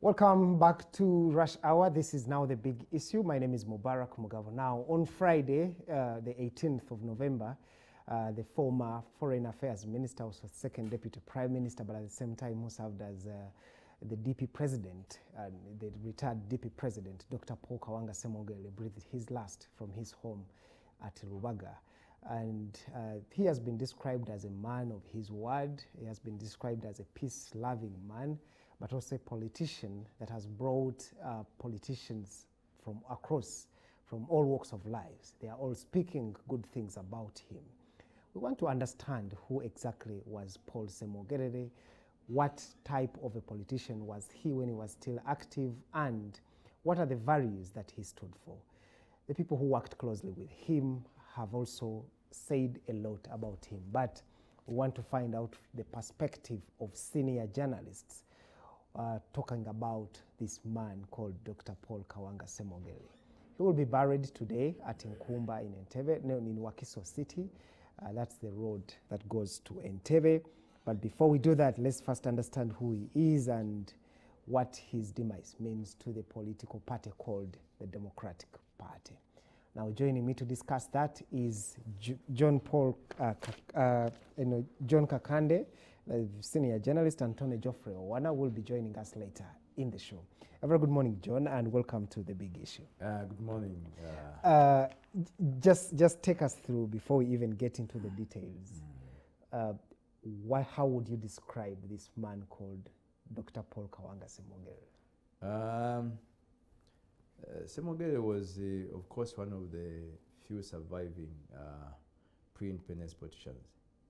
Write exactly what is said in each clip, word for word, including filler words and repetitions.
Welcome back to Rush Hour. This is now the big issue. My name is Mubarak Mugabo. Now, on Friday, uh, the eighteenth of November, uh, the former Foreign Affairs Minister, also second Deputy Prime Minister, but at the same time who served as uh, the D P President, uh, the retired D P President, Doctor Paul Kawanga Ssemwogerere, breathed his last from his home at Lubaga. And uh, he has been described as a man of his word. He has been described as a peace-loving man, but also a politician that has brought uh, politicians from across, from all walks of lives. They are all speaking good things about him. We want to understand who exactly was Paul Ssemwogerere, what type of a politician was he when he was still active, and what are the values that he stood for. The people who worked closely with him have also said a lot about him, but we want to find out the perspective of senior journalists Uh, talking about this man called Doctor Paul Kawanga Ssemwogerere. He will be buried today at Nkumba in Entebbe, no, in Wakiso City. Uh, that's the road that goes to Entebbe. But before we do that, let's first understand who he is and what his demise means to the political party called the Democratic Party. Now, joining me to discuss that is J John Paul, uh, uh, you know, John Kakande, the senior journalist, and Tony Geoffrey Owana will be joining us later in the show. A very good morning, John, and welcome to The Big Issue. Uh, good morning. Uh, uh, just, just take us through, before we even get into the details, mm. uh, why, how would you describe this man called Doctor Paul Kawanga Ssemwogerere? Um, uh, Ssemwogerere was, uh, of course, one of the few surviving uh, pre-independence politicians.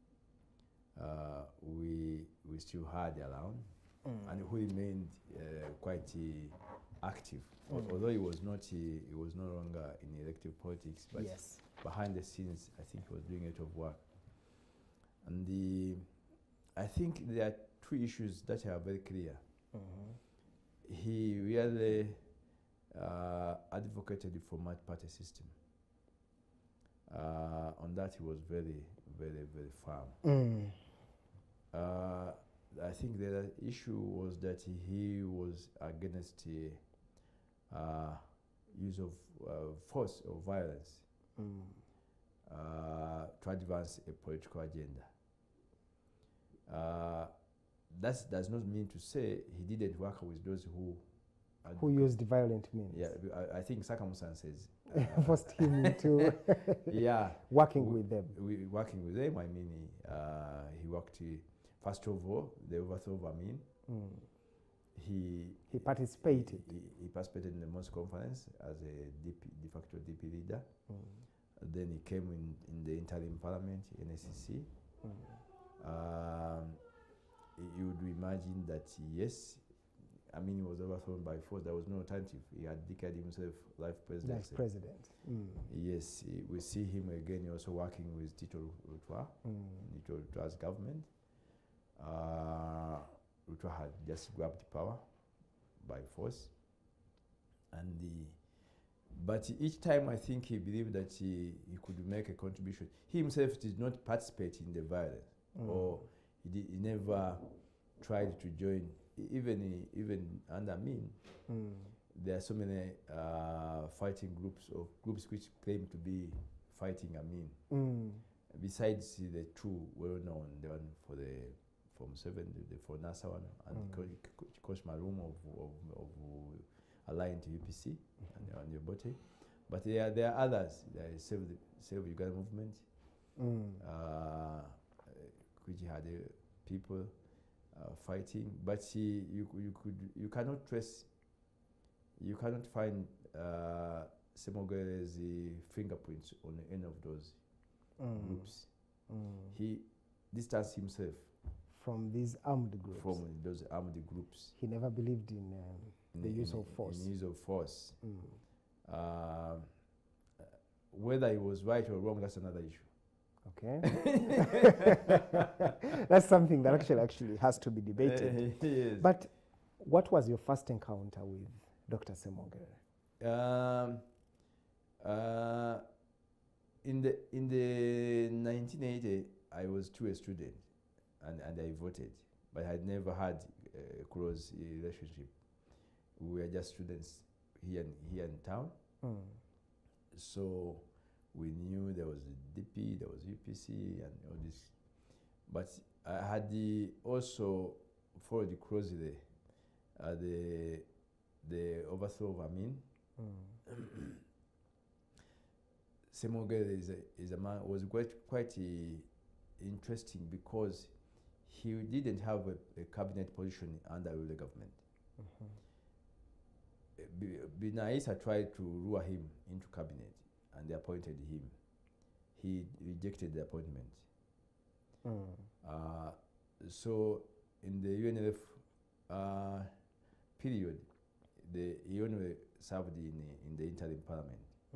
Uh, we we still had around, mm. and who remained uh, quite uh, active. Mm. Although he was not uh, he was no longer in elective politics, but yes. behind the scenes, I think he was doing a lot of work. And the I think there are two issues that are very clear. Mm-hmm. He really uh, advocated for multi-party system. Uh, on that, he was very, very, very firm. Mm. Uh, I think the issue was that he was against the uh, use of uh, force or violence mm. uh, to advance a political agenda. Uh, that does not mean to say he didn't work with those who who used violent means. Yeah, I, I think circumstances uh, forced him into yeah working we, with them. We, working with them, I mean, uh, he worked. Uh, first of all, the overthrow of Amin. Mm. He he participated. He, he participated in the Moscow conference as a D P, de facto D P leader. Mm. Then he came in in the interim parliament, N S C C. Mm. Um, you would imagine that yes. I mean, he was overthrown by force. There was no alternative. He had declared himself life president. Life president. Mm. Yes, he, we see him again also working with Tito Rutua, mm. Tito Rutua's government. Uh, Rutua had just grabbed power by force. And the, but each time I think he believed that he, he could make a contribution. He himself did not participate in the violence, mm. or he, did, he never tried to join. Even even under Amin, mm. there are so many uh, fighting groups or groups which claim to be fighting Amin. Mm. Besides the two well-known, the one for the from seven, the for NASA one, and mm. Coach Marum of, of, of aligned to U P C mm-hmm. and, and Yobote. But there are there are others. There is Save the Save Uganda movement, mm. uh, which had uh, people. Uh, fighting, but he, you you could you cannot trace, you cannot find uh, Ssemwogerere's fingerprints on any of those mm. groups. Mm. He distanced himself from these armed groups. From those armed groups. He never believed in, um, in the in use of force. In use of force. Mm. Uh, whether he was right or wrong, that's another issue. Okay, that's something that actually actually has to be debated. Uh, yes. But what was your first encounter with Doctor Ssemwogerere? Um, uh, in the in the nineteen eighty, I was still a student, and and I voted, but I had never had a close relationship. we were just students here in, here in town. Mm. So we knew there was the D P, there was U P C, and all this. But I had the also followed closely uh, the the overthrow of Amin. Mm. Semogere is a, is a man was quite quite uh, interesting because he didn't have a, a cabinet position under the government. Mm-hmm. Binaisa tried to lure him into cabinet, and they appointed him. He rejected the appointment. Mm. Uh, so in the U N L F uh, period, the, he only served in, in the interim parliament. Mm.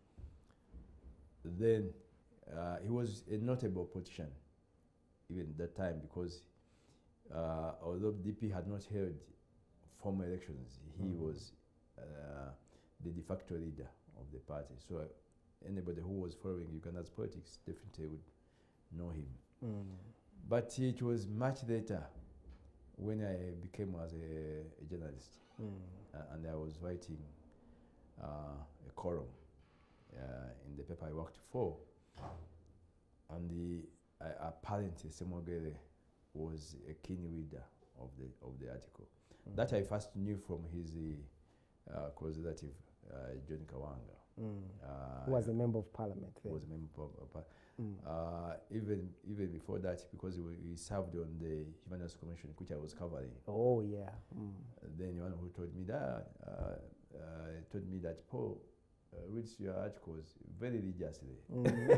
Then uh, he was a notable politician even at that time because uh, although D P had not held formal elections, he mm. was uh, the de facto leader of the party. So uh, anybody who was following Uganda's politics definitely would know him. Mm. But it was much later when I became as a, a journalist mm. uh, and I was writing uh, a column uh, in the paper I worked for, and the uh, apparently Semogere was a keen reader of the of the article. Mm. That I first knew from his uh, close relative uh, John Kawanga. Mm. Uh, who was a member of parliament then. Was a member of uh, parliament. Mm. Uh, even even before that, because he, he served on the Human Rights Commission, which I was covering. Oh yeah. Mm. Uh, then one who told me that uh, uh, told me that Paul uh, reads your articles very religiously. Mm.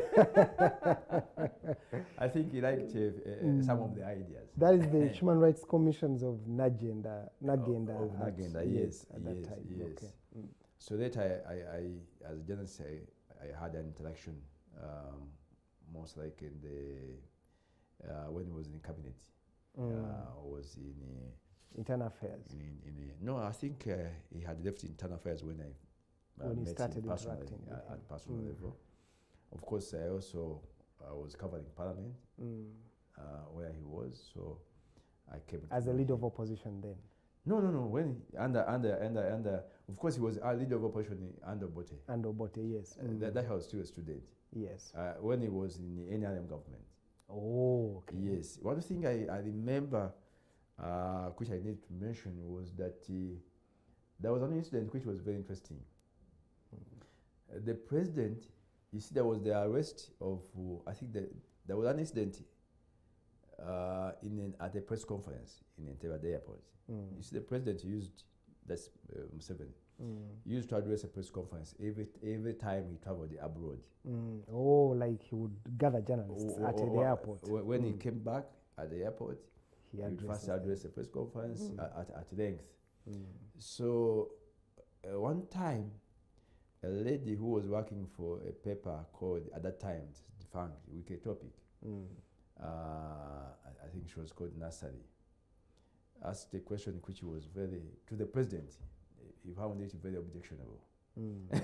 I think he liked uh, uh, mm. some of the ideas. That is the Human Rights Commissions of Nagenda. Nagenda. Of, of Nagenda, yes, at yes, that time. yes. Okay. Mm. So that I, I, I, as a journalist, I, I had an interaction. Um, most like in the uh, when he was in cabinet, mm. uh, was in uh, internal affairs. In, in, in no, I think uh, he had left internal affairs when I uh, when met he started him personally interacting uh, with at him. personal Mm. level. Of course, I also I was covering Parliament mm. uh, where he was, so I came as a leader of opposition then. No, no, no. When he, under, under, under, under. Of course, he was a leader of opposition under Obote. Under Obote, yes. Uh, mm. that, that was still a student. Yes. Uh, when he was in the N R M government. Oh, okay. Yes. One thing I, I remember, uh, which I need to mention, was that uh, there was an incident which was very interesting. Mm. Uh, the president, you see, there was the arrest of, uh, I think the, there was an incident uh, in an, at a press conference in Entebbe Airport. Mm. You see, the president used, that's uh, Museveni, mm. used to address a press conference every every time he traveled abroad. Mm. Oh, like he would gather journalists oh, at oh, the airport. When mm. he came back at the airport, he, he would first address a press conference mm. at, at length. Mm. So uh, one time, a lady who was working for a paper called, at that time, defunct, Wiki Topic, mm. uh, I, I think she was called Nasari, asked a question which was very, to the president, he found it very objectionable. Mm.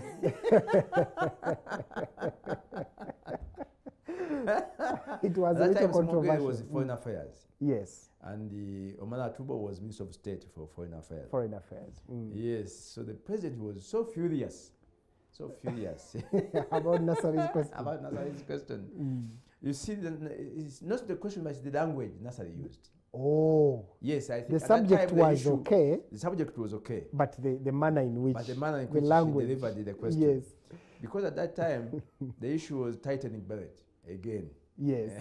It was At a that little time, controversial. was Foreign mm. Affairs. Yes. And the Omala Tubo was Minister of State for Foreign Affairs. Foreign Affairs. Mm. Yes. So the president was so furious, so furious. About Nasari's question. About Nasari's question. Mm. You see, the, it's not the question, but it's the language Nasari used. Oh. Yes, I think the at subject that time, the was issue, okay. The subject was okay. But the, the manner in which But the manner in the which language. she delivered the question. Yes. Because at that time, the issue was tightening belt again. Yes.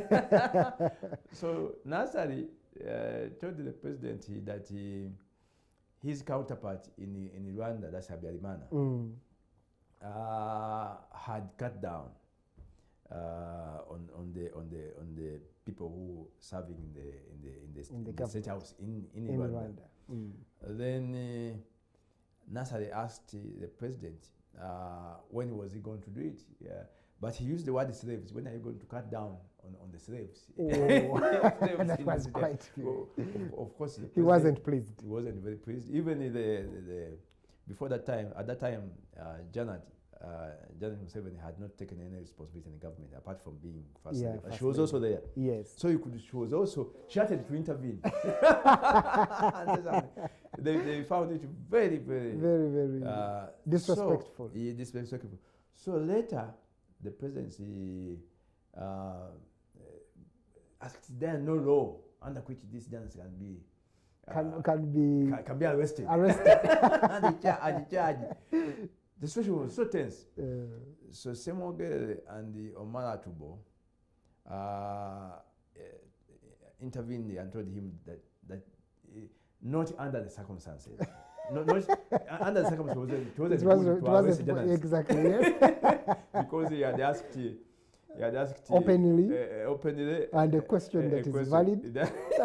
So Nasari uh, told the president he, that he, his counterpart in, in Rwanda, that's Habyarimana, mm. uh, had cut down uh, on, on, the, on, the, on the people who serving in the, in the, in the, in the, in the state house in, in, in Rwanda. Rwanda. Mm. Then uh, Nasari asked uh, the president uh, when was he going to do it. Yeah. But he used the word slaves. When are you going to cut down on, on the slaves? Oh, slaves that was quite well, of, of course, he wasn't pleased. He wasn't very pleased. Even the, the, the before that time, at that time, uh, Janet, uh, Janet Museveni had not taken any responsibility in the government apart from being first yeah, lady. First She was lady. also there. Yes. So you could. She was also. She had to intervene. they, they found it very, very, very, very uh, disrespectful. So, yeah, disrespectful. So later, the presidency uh, asked there no law under which this journalist can be uh, can can be can, can be arrested. arrested. and the cha- and the charge. The situation was so tense. Uh, So Semogere and the Omar Atubo uh, uh, intervened and told him that that uh, not under the circumstances. no, not uh, under the circumstances. It wasn't, it was, good it to was arrest a journalist. exactly yes. Because he had asked, he had asked Openly. uh, uh, openly, And a question uh, that a is question valid.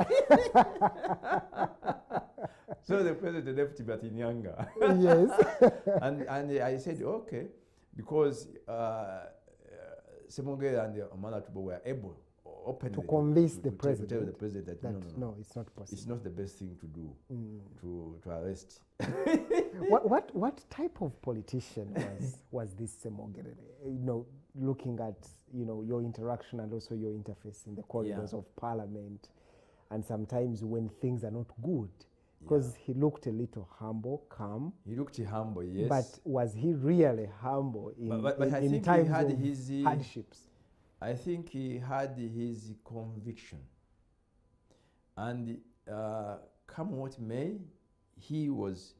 So the president left him in Yanga. Yes. and and I said okay, because uh, uh, Semogere and Omar Atubo were able openly to convince to, the to, president to tell the president that, that no, no, no, no, it's not possible. it's not the best thing to do Mm. to to arrest. what what what type of politician was was this Semogere? You know, looking at you know your interaction and also your interface in the corridors Yeah. of Parliament, and sometimes when things are not good, because he looked a little humble, calm. He looked humble, yes. But was he really humble in, But- but- but in, I in think he times had of his, uh, hardships? I think he had his conviction. And uh, come what may, he was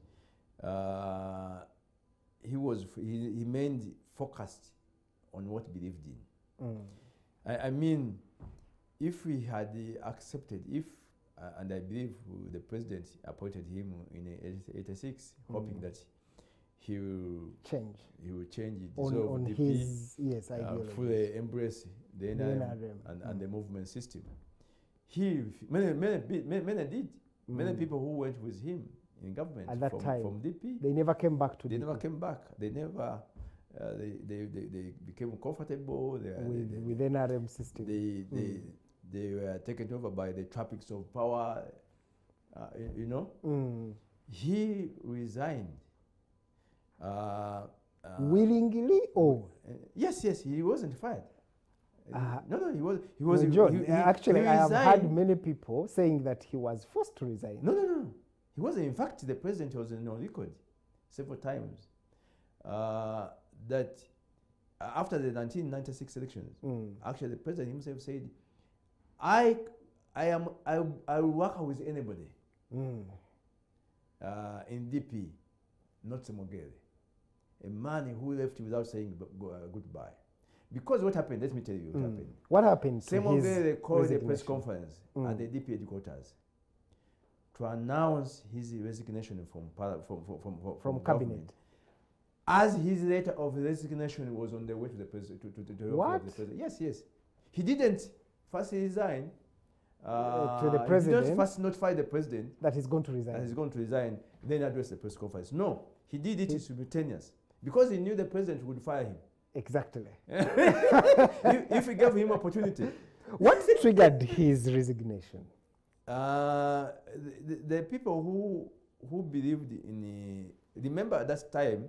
uh, he was he he remained focused on what he believed in. Mm. I, I mean, if we had uh, accepted, if uh, and I believe uh, the president appointed him in eighty-six, Mm. hoping that he will Change he will change it, on, dissolve on D P, his yes uh, ideology. fully embrace the N The R M N R M, and, mm. and the movement system. He many many bi- many, many did. Many Mm. people who went with him in government At that from, time, from D P, They never came back to they D P never came back. They never uh, they, they, they, they became comfortable. They, with they, with N R M system. they, they, Mm. they were taken over by the traffics of power. Uh, you, you know, Mm. he resigned. Uh, uh, Willingly or uh, yes, yes, he wasn't fired. Uh, Uh, no, no, he was. He was. no, he- John, he- he- actually, he I have heard resigned. many people saying that he was forced to resign. No, no, no. He wasn't. In fact, the president was on record several times uh, that uh, after the nineteen ninety-six elections, Mm. actually the president himself said, "I, I am. I, I will work with anybody Mm. uh, in D P, not Semogere, a man who left without saying bu- go- uh, goodbye." Because what happened? Let me tell you what Mm. happened. What happened to his Semogere called a press resignation? conference Mm. at the D P headquarters to announce his resignation from para- from from from, from, From government. cabinet. As his letter of resignation was on the way to the president, to, to, to the office What? of the president. Yes, yes. He didn't first resign uh, to the He president? didn't first notify the president That he's going to resign. that he's going to resign, then address the press conference. No, he did it He- simultaneous because he knew the president would fire him Exactly. if, if he gave him opportunity. What triggered his resignation? Uh, the, the, the people who who believed in the, remember at that time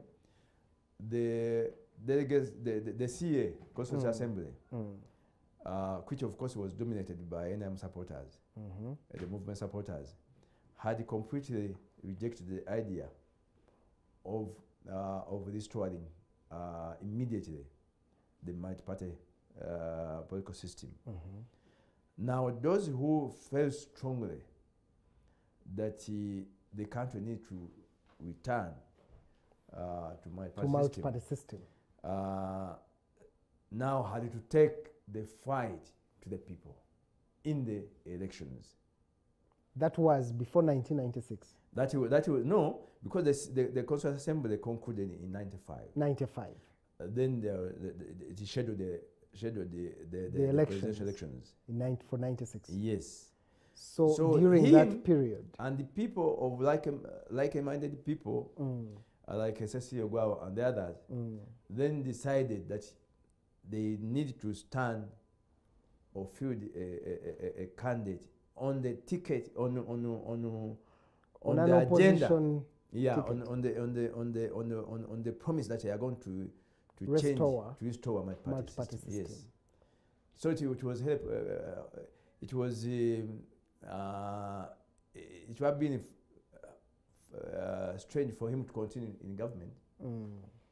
the delegates the, the, the C A Constitutional Mm. Assembly, Mm. uh, which of course was dominated by N R M supporters, Mhm. uh, the movement supporters, had completely rejected the idea of uh, of restoring uh, immediately the multi-party uh, political system. Mhm. Now, those who felt strongly that uh, the country needs to return uh, to multi-party To system, multi-party system. uh, now had to take the fight to the people in the elections. That was before nineteen ninety-six. That will, that will, no, because the, s- the, the Constitutional Assembly concluded in ninety-five. ninety-five. Uh, then the, the, the, the scheduled the scheduled the the, The elections. presidential elections. In ninety, for ninety-six. Yes. So, So during him- that period. And the people of like like-minded people, Mm. uh, like Cecily Ogwao and the others, Mm. then decided that they need to stand or field a, a, a, a candidate on the ticket on on on on, On on an the agenda. opposition Yeah, on, ticket. on the on the on the on the on, on the promise that they are going to to change Restore to restore my party multi-party system. system. Yes. So it, it was help. Uh, it was um, uh, it would have been f- uh, strange for him to continue in government. Mm.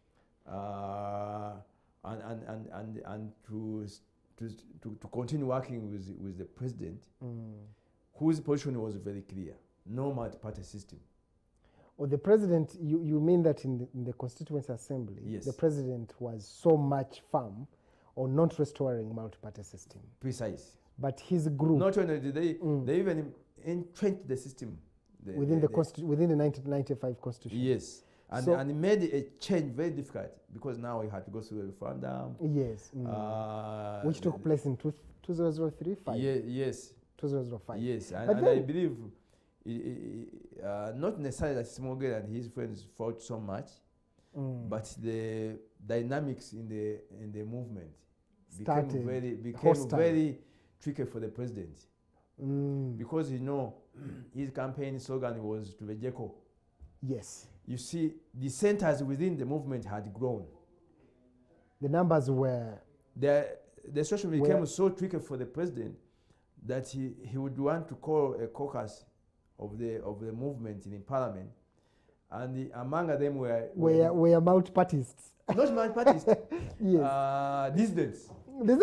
Uh, and, and, and, and, and to, to, to, to continue working with, with the president, Mm. whose position was very clear, no multi-party system. Or the president, you, you mean that in the, in the Constituent Assembly, Yes. the president was so much firm on not restoring multi-party system. Precise. But his group, Not only did they, Mm. they even entrenched the system. The, within the, the, constitu within the nineteen ninety-five Constitution. Yes. And, So- and it made a change very difficult because now we had to go through a referendum. Yes. Mm. Uh, Which took place in two, two thousand three, five, Ye yes. two thousand five. Yes. And, But and I then- believe i- i- uh, not necessarily that Smogel and his friends fought so much, Mm. but the dynamics in the in the movement Started became very became hostile. very tricky for the president Mm. because you know his campaign slogan was to the Jeko. Yes. You see, the centers within the movement had grown. The numbers were, The the situation became Where- so tricky for the president that he, he would want to call a caucus of the of the movement in the parliament, and the, among them were were, were multi-partists. not multi-parties, Yes. uh, dissidents This-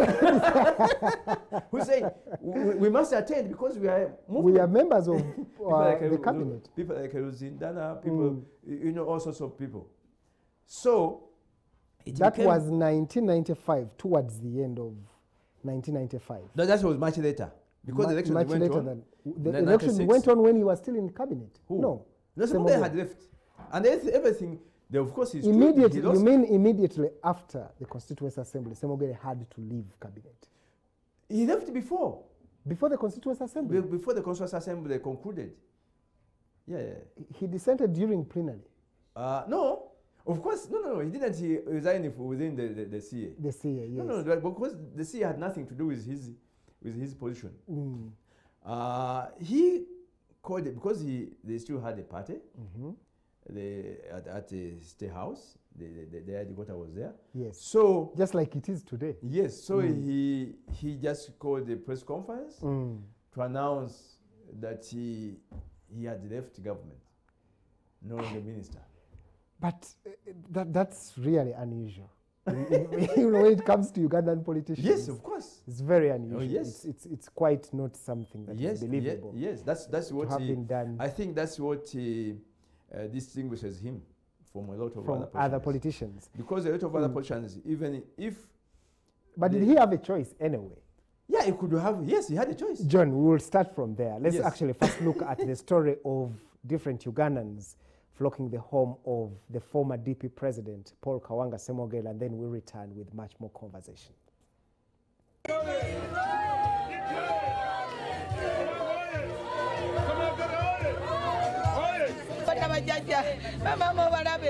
who say we, we must attend because we are movement. we are members of People uh, like, the uh, cabinet. People like Ruzindana, people, Mm. you you know, all sorts of people. So it That became- was nineteen ninety-five, towards the end of nineteen ninety-five. no, that was much later because Mu- the election much went later on. than the Ni- election ninety-six. went on when he was still in cabinet. Who? No, No, Semogel. Semogel had left, and everything, everything they, of course, he's immediately. He You lost. mean immediately after the Constituent Assembly, Semogel had to leave cabinet He left before, before the Constituent Assembly. be- before the Constituent Assembly concluded. Yeah, yeah. He dissented during plenary. Uh, no, of course, no, no, no. He didn't. He resigned f- within the, the, the C A. The C A, yes. No, no, no, because the C A had nothing to do with his with his position. Mm. Uh, he called it because he they still had a party. Mhm. They at, at the State House. The the, the headquarters was there. Yes. So Just like it is today. yes, so Mm. he he just called the press conference Mm. to announce that he he had left government, no longer minister. But uh, that, that's really unusual. You know, when it comes to Ugandan politicians, Yes, of course. it's very unusual. yes. It's, it's, it's quite not something that is Yes, ye- believable yes, that's that's to what have he, been done I think that's what he, uh, distinguishes him from a lot of from other other politicians. politicians. Because a lot of other Mm. politicians, even if But did the- he have a choice anyway? yeah, he could have yes, he had a choice. John, we will start from there. Let's Yes. actually first look at the story of different Ugandans flocking the home of the former D P president, Paul Kawanga Semogel, and then we'll return with much more conversation. Bana bajjajja mama mubalabe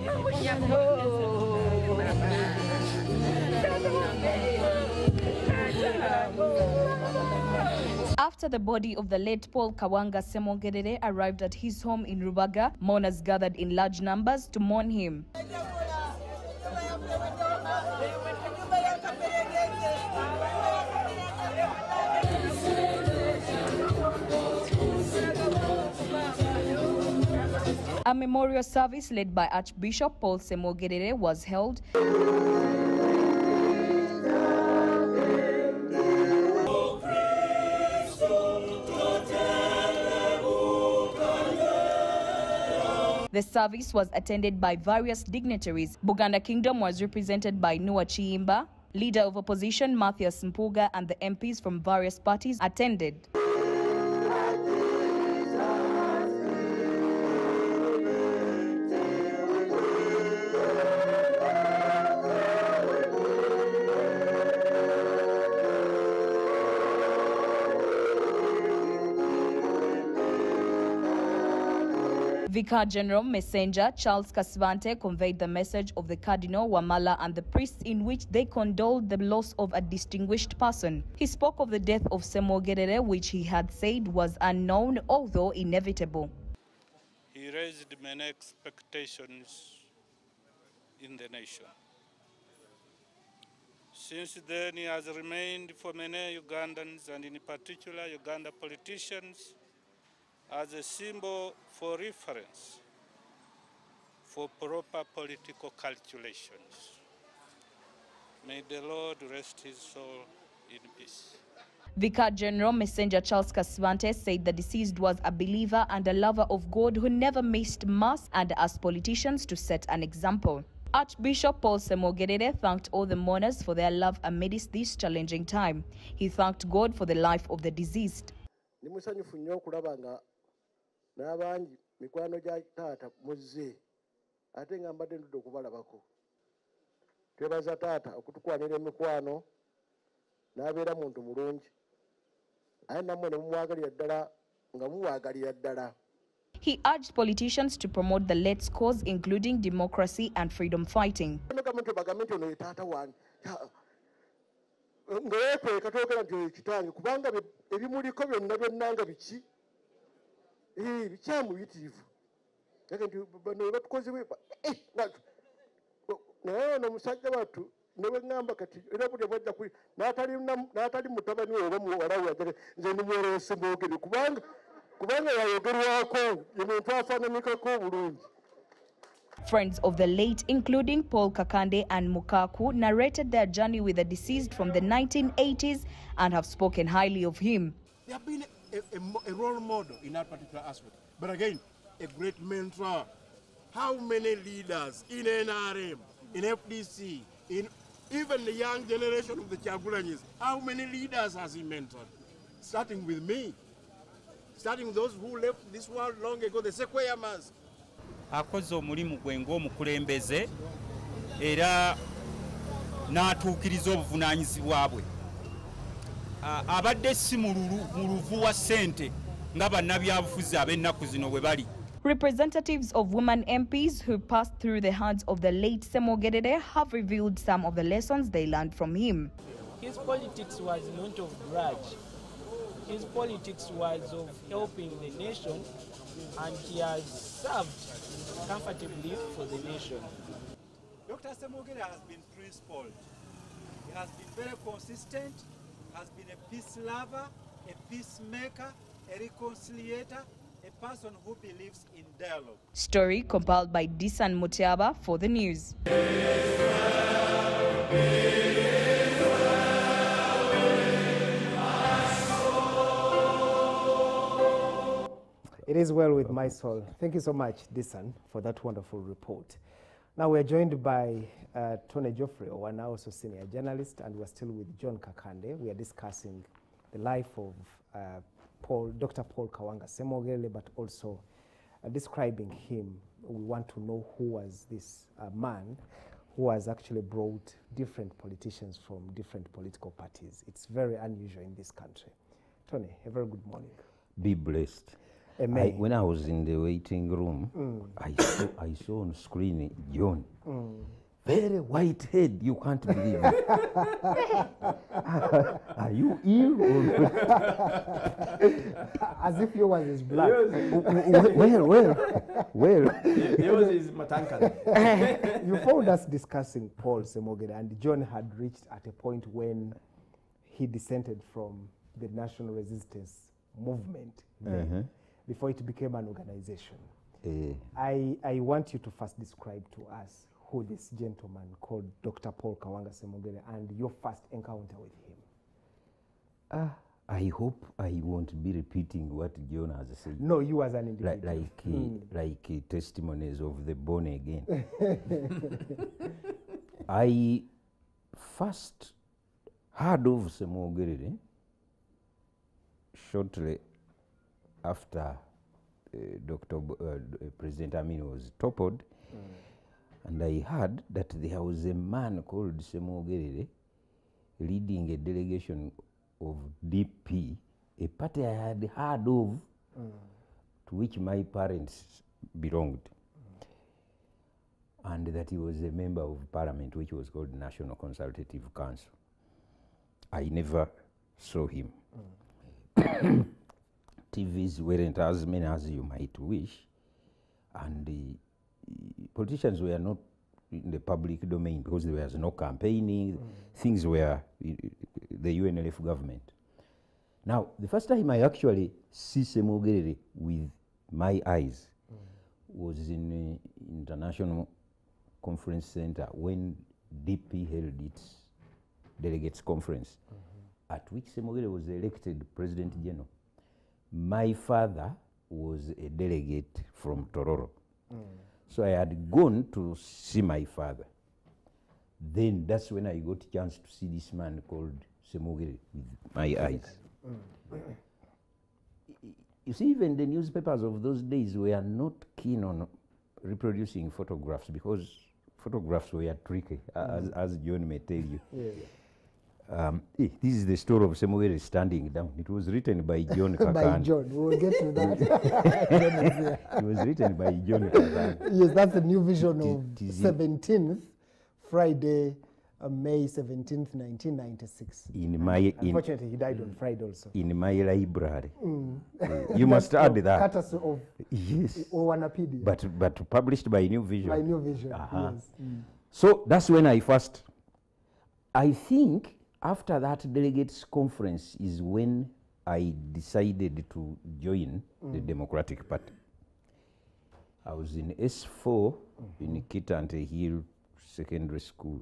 After the body of the late Paul Kawanga Semogedere arrived at his home in Rubaga, mourners gathered in large numbers to mourn him. A memorial service led by Archbishop Paul Semogedere was held. The service was attended by various dignitaries. Buganda Kingdom was represented by Nua Chiimba. Leader of opposition Matthias Mpuga and the M Ps from various parties attended. Vicar General Messenger Charles Kasvante conveyed the message of the Cardinal Wamala and the priests in which they condoled the loss of a distinguished person. He spoke of the death of Semogedere, which he had said was unknown, although inevitable. He raised many expectations in the nation. Since then, he has remained for many Ugandans, and in particular Uganda politicians, as a symbol for reference for proper political calculations. May the Lord rest his soul in peace. Vicar General Messenger Charles Kasibante said the deceased was a believer and a lover of God who never missed mass and asked politicians to set an example. Archbishop Paul Semogedere thanked all the mourners for their love amidst this challenging time. He thanked God for the life of the deceased. Nimusanyufu nnyo okulaba nga n'abangi mikwano gya taata muzze ate nga mbadde ndudde okubalabako. Twebaza taata okutukwanira emikwano n'abeera muntu mulungi. Aye nammwe ne mumwagalira ddala nga mumwagalira ddala. He urged politicians to promote the late's cause, including democracy and freedom fighting. Kubanga ebimuliko byonna byonna biki eh bikyamuyitirivu bano batukoze naye n'omusajja wattu newe ngamba kati era buli bwajja ku n'atali n'atali mutabani we oba muwala we nze nimwerese mbogere kubanga kubanga yayogerwako omuntu afaananikako bulungi. Friends of the late, including Paul Kakande and Mukaku, narrated their journey with the deceased from the nineteen eighties and have spoken highly of him. They have been a, a, a role model in that particular aspect. But again, a great mentor. How many leaders in N R M, in F D C, in even the young generation of the Chagulanyis, how many leaders has he mentored? Starting with me. Starting with those who left this world long ago, the Sekweyamas. Akoze omulimu gwe ng'omukulembeze era n'atuukiriza obuvunaanyizibwa bwe. Abadde si mu luvu wa ssente nga bannabyabufuzi ab'ennaku zino bwe bali. Representatives of women M Ps who passed through the hands of the late Semogedere have revealed some of the lessons they learned from him. His politics was not of grudge. His politics was of helping the nation, and he has served comfortably for the nation. Doctor Semogedere has been principled. He has been very consistent, has been a peace lover, a peacemaker, a reconciliator, a person who believes in dialogue. Story compiled by Disan Mutiaba for the news. It is well with my soul. Thank you so much, Disan, for that wonderful report. Now we're joined by uh, Tony Geoffrey, one also senior journalist, and we're still with John Kakande. We are discussing the life of uh, Paul, Doctor Paul Kawanga Semogedere, but also uh, describing him. We want to know who was this uh, man who has actually brought different politicians from different political parties. It's very unusual in this country. Tony, a very good morning. Be blessed. I, when I was in the waiting room, mm. I, saw, I saw on screen John. Mm. Very white head, you can't believe it. Are you ill? As if you was his blood. Well, well, well. Yours is Matankana. You found us discussing Paul Semogedere, and John had reached at a point when he dissented from the National Resistance Movement. Uh-huh. Before it became an organization. Uh, I, I want you to first describe to us who this gentleman called Doctor Paul Kawanga Semogedere and your first encounter with him. Uh, I hope I won't be repeating what John has said. No, you as an individual. Like, like, mm. uh, like uh, testimonies of the born again. I first heard of Semogedere shortly after uh, Doctor B uh, President Amin was toppled, mm. and I heard that there was a man called Semogedere leading a delegation of D P, a party I had heard of, mm. to which my parents belonged, mm. and that he was a member of parliament which was called National Consultative Council. I never saw him. Mm. T Vs weren't as many as you might wish, and the politicians were not in the public domain because there was no campaigning. Mm. Things were the U N L F government. Now, the first time I actually see Semogerere with my eyes mm. was in the International Conference Center when D P held its delegates conference, mm-hmm. at which Semogerere was elected President General. My father was a delegate from Tororo. Mm. So I had gone to see my father. Then that's when I got a chance to see this man called Semogerere with my eyes. Mm. You see, even the newspapers of those days were not keen on reproducing photographs because photographs were tricky, mm. as, as John may tell you. Yeah. Um, eh, this is the story of Semogerere standing down. It was written by John Kakane. By John, we will get to that. It was written by John Kakane. Yes, that's the new vision of seventeenth, Friday, uh, May seventeenth, nineteen ninety-six. In my, in Unfortunately, he died on Friday also. In my library. Mm. Uh, you must add that. Courtesy of yes. Owanapedia. But, but published by New Vision. By New Vision, uh-huh. yes. Mm. So that's when I first, I think, after that delegates conference is when I decided to join mm. the Democratic Party. I was in S four mm-hmm. in Kitante Hill Secondary School.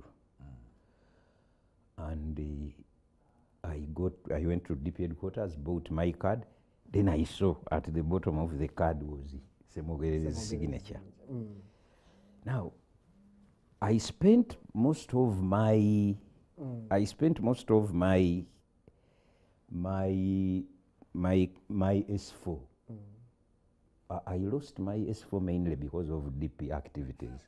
Mm. And uh, I got, I went to D P headquarters, bought my card. Then I saw at the bottom of the card was Semogerere's signature. Mm. Now, I spent most of my Mm. I spent most of my my my my S four. Mm. Uh, I lost my S four mainly because of D P activities.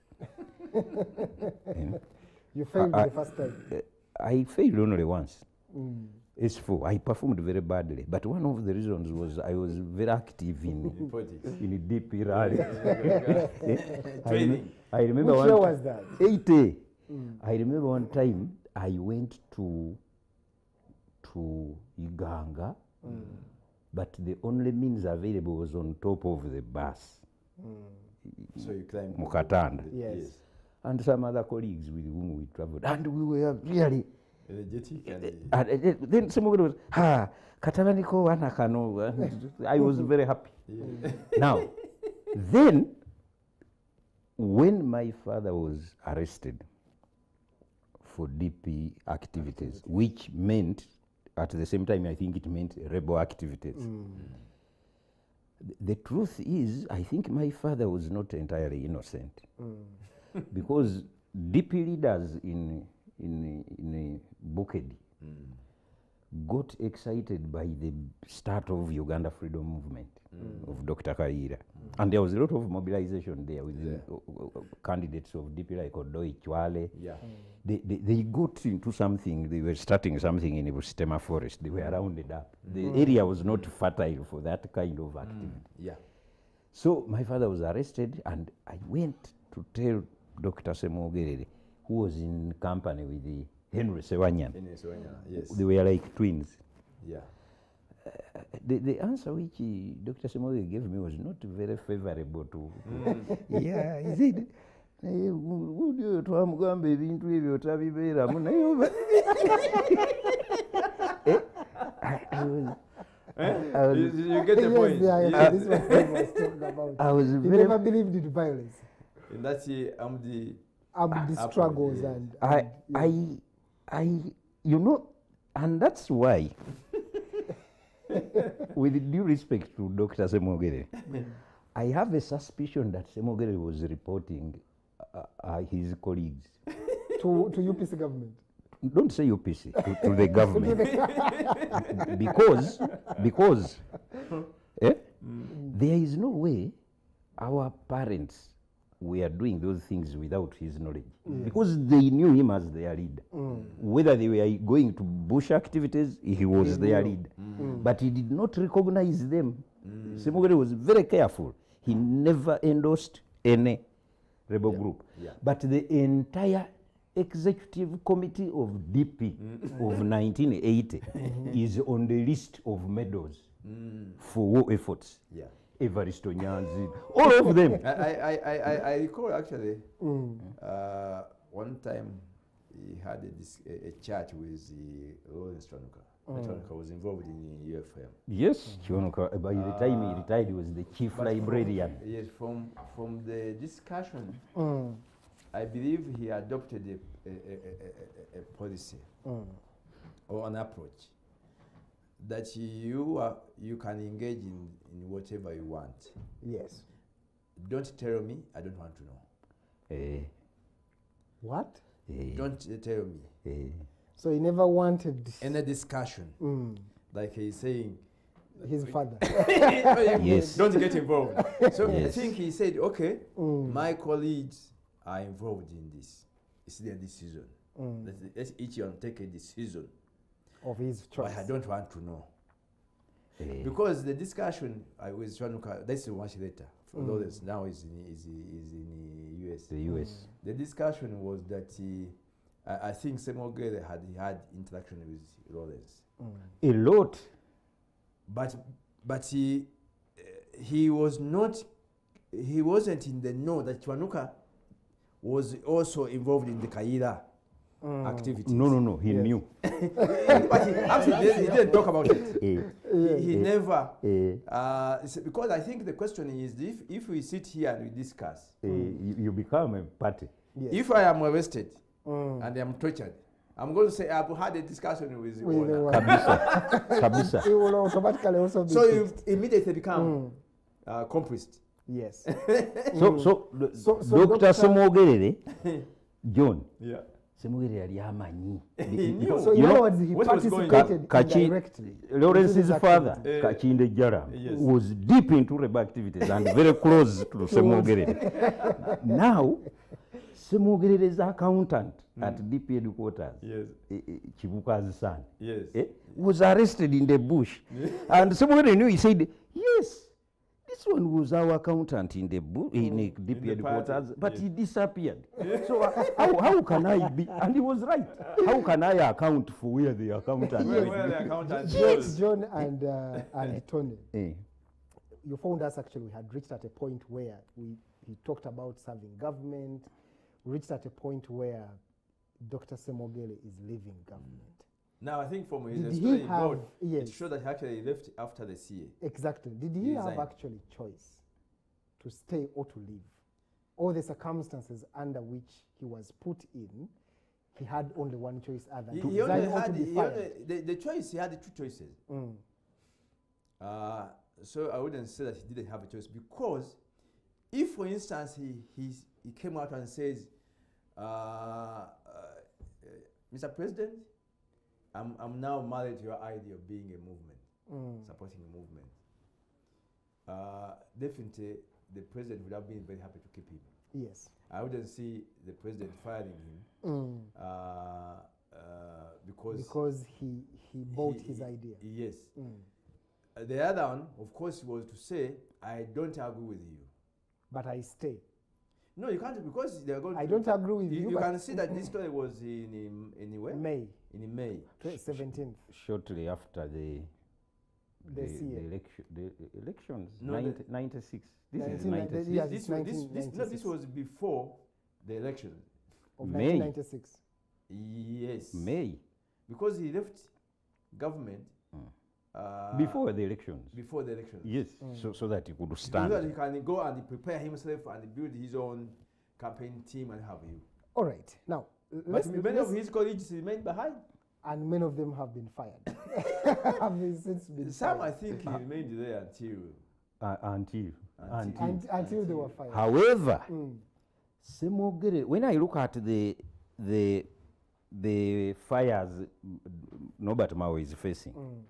You failed I, the first time. I failed only once. Mm. S four. I performed very badly, but one of the reasons was I was very active in in D P rally. I, rem I remember Which one year was that? eighty. Mm. I remember one time. I went to to Iganga, mm. but the only means available was on top of the bus. Mm. So you climbed Mukatanda. Yes. yes. And some other colleagues with whom we traveled. And we were really energetic. Uh, uh, uh, then somebody was, ha, Katavaniko Wanakano. I was very happy. Yeah. Now, then, when my father was arrested for D P activities, which meant, at the same time, I think it meant rebel activities. Mm. The, the truth is, I think my father was not entirely innocent. Mm. Because D P leaders in, in, in Bukedi mm. got excited by the start of Uganda Freedom Movement mm. of Doctor Kaira. Mm. And there was a lot of mobilization there with yeah. the, uh, candidates of D P like Odoi Chwale. Yeah. Mm. They, they, they got into something, they were starting something in Busitema Forest. They were rounded up. Mm. The area was not fertile for that kind of activity. Mm. Yeah. So my father was arrested and I went to tell Doctor Semogerere, who was in company with the Henry Sewanyan. Henry Sewanyan, yes. They were like twins. Yeah. Uh, the, the answer which he, Doctor Semogerere gave me was not very favorable to. Mm. Yeah, he said, you get the point. Yes, yeah, yeah. This was what I was talking about. I was he very never believed in violence. And that's the um, the armed uh, struggles yeah. and, I, and yeah. I, I, you know, and that's why, with due respect to Doctor Semogerere, I have a suspicion that Semogerere was reporting uh, uh, his colleagues to to U P C government. Don't say U P C, to, to the government. because, because eh, mm. there is no way our parents were doing those things without his knowledge. Mm. Because they knew him as their leader. Mm. Whether they were going to bush activities, he was he their knew. leader. Mm. But he did not recognize them. Mm. Semogerere was very careful. He never endorsed any rebel yeah. group. Yeah. But the entire executive committee of D P mm. of nineteen eighty is on the list of medals mm. for war efforts. Yeah. Evaristo Nyanzi, all of them. I, I, I, I, I recall actually mm. uh, one time he had a, a, a chat with the Lawrence Tranuka. that Chiwanuka was involved in U F M. Yes, Chiwanuka, by the time he retired, he was the chief But librarian. From, yes, from, from the discussion, Mm. I believe he adopted a, a, a, a, a, a policy Mm. or an approach that you, are, you can engage in, in whatever you want. Yes. Don't tell me, I don't want to know. Eh, What? eh, Don't uh, tell me. eh. So he never wanted Any discussion, mm, like he's saying, his father. Yes. don't get involved. So I Yes. think he said, okay, Mm. my colleagues are involved in this. It's their decision. Mm. Let's, let's each one take a decision. Of his choice. But I don't want to know. Eh. Because the discussion I was Chiwanuka, that's much later. Mm. Lawrence now is in, is, is in the U S. The U S. The discussion was that he, I, I think Semogere had he had interaction with Lawrence. Mm. A lot. But but he uh, he was not he wasn't in the know that Chiwanuka was also involved in the Kaira Mm. activities. No, no, no, he Yes. knew. But he, actually, he didn't talk about it. Eh, He, he Eh. never. eh, Uh, it's- because I think the question is if, if we sit here and we discuss, eh, you, you become a party. Yes. if I am arrested Mm. and I'm tortured, I'm going to say I've had a discussion with the With the owner. one. Kabisa. Kabisa. He will automatically also be So you picked. immediately become Mm. uh, complicit. Yes. So, so, the- So- so Doctor Doctor Semogerere, John, Yeah. Semogerere yali amanyi. He knew. So in You other know, words, he what was going participated Ka- Kachi- indirectly. Lawrence's into his father, activity. Eh, Kachinde Jara, yes. was deep into rebel activities and very close to Semogerere. Now, Semogerere's accountant at D P headquarters, Yes. eh, eh, Chibuka's son, Yes. eh, was arrested in the bush. And Semogerere knew, he said, yes, this one was our accountant in the bush, in the D P the headquarters, party, but yes. he disappeared. So uh, how, how can I be, and he was right, how can I account for where the accountant Where, went? where the accountant Yes, was. John and, uh, and Tony. Eh, You found us actually, we had reached at a point where we, he talked about serving government, reached at a point where Doctor Semogere is leaving government. Now I think from his Did he story have- board, yes. it showed that he actually left after the C A. Exactly. Did he have Resigned. actually choice to stay or to leave? All the circumstances under which he was put in, he had only one choice other He, to he only resign or to had be he fired. only, the, the choice. He had two choices. Mm. Uh, so I wouldn't say that he didn't have a choice because if, for instance, he he, he came out and says, uh, uh, Mister President, I'm, I'm now married to your idea of being a movement, Mm. supporting a movement. Uh, definitely, the president would have been very happy to keep him. Yes. I wouldn't see the president firing him Mm. uh, uh, because, Because he, he bought he- his he- idea. Yes. Mm. Uh, the other one, of course, was to say, I don't agree with you. But I stay. No, you can't because they're going I to. don't agree with you, You, you but- can see that this story was in, in, in where? May In May. seventeenth. shortly after the The the, C A. the, election, the elections, No, ninety, the- ninety-six. This is nineteen ninety, ninety-six. yeah, this, it's was, this, this, no, this nineteen ninety-six. was before the election. Of May. nineteen ninety-six. Yes. May, Because he left government Mm. uh, before the elections. before the election. Yes, Mm. so, so that he could So that he stand. can go and prepare himself and build his own campaign team and have you. All right. Now, l- But let's, many let's of his colleagues remained behind. and many of them have been fired. have been since been Some, I fired. think, he remained there until. Uh, until, Until- until. And, until they were fired. However, Mm. Semogere, when I look at the the the fires mm, Norbert Mao is facing, Mm.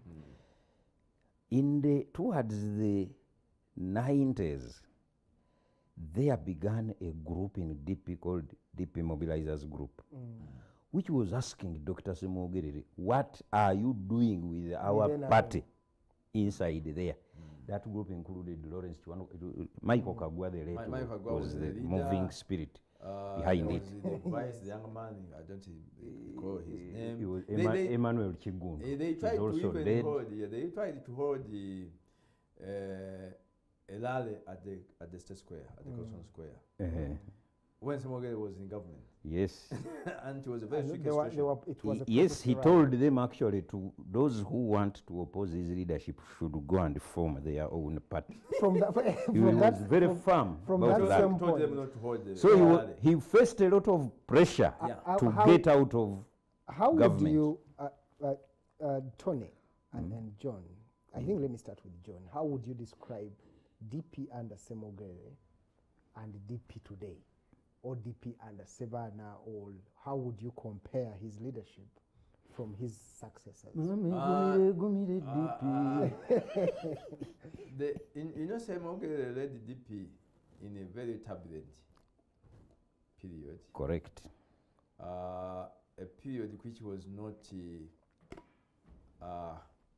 in the towards the nineties, there began a group in D P called D P Mobilizers Group, Mm. which was asking Doctor Semogere, what are you doing with our N R M? party inside there? That group included Lawrence Chiwanuka, uh, Michael Kagwa, the Mi- late Michael Kagwa was was the the leader. moving spirit Uh, behind there it. was the vice, the young man, I don't recall his name. It was They- Emma- they- Emmanuel Chigundu. Eh, they He's tried to also even dead. hold, yeah, they tried to hold the uh, a rally at the at the State Square, at the Mm. Cotton Square. Uh-huh. When Semogere was in government. Yes. And it was a very And tricky they were- they situation. were- it was a Yes, he process told them actually to those who want to oppose his leadership should go and form their own party. From that, he from was that, very from, firm from about that that. same Told them point. not to hold the So he, wa- rally. he faced a lot of pressure Uh, uh, to how- get out of How would government. you, uh, uh, uh, Tony and Mm. then John, I think let me start with John. How would you describe D P under Semogere and D P today? Or D P under Sevana, or how would you compare his leadership from his successors? Mm. Uh, uh, the, in, you know, Semogere led the D P in a very turbulent period. Correct. Uh, a period which was not uh, uh,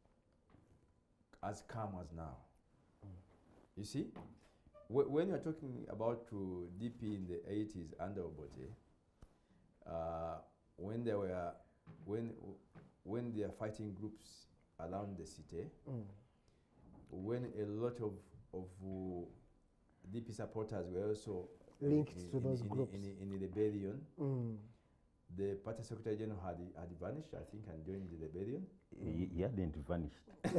as calm as now. You see, Wh when you're talking about uh, D P in the eighties under Obote, uh, when there were when when there are fighting groups around the city, Mm. when a lot of of uh, D P supporters were also Linked in, to in, those in, groups. in, in, in the rebellion. Mm. The party secretary general had, had vanished, I think, and joined the rebellion. He, he hadn't vanished.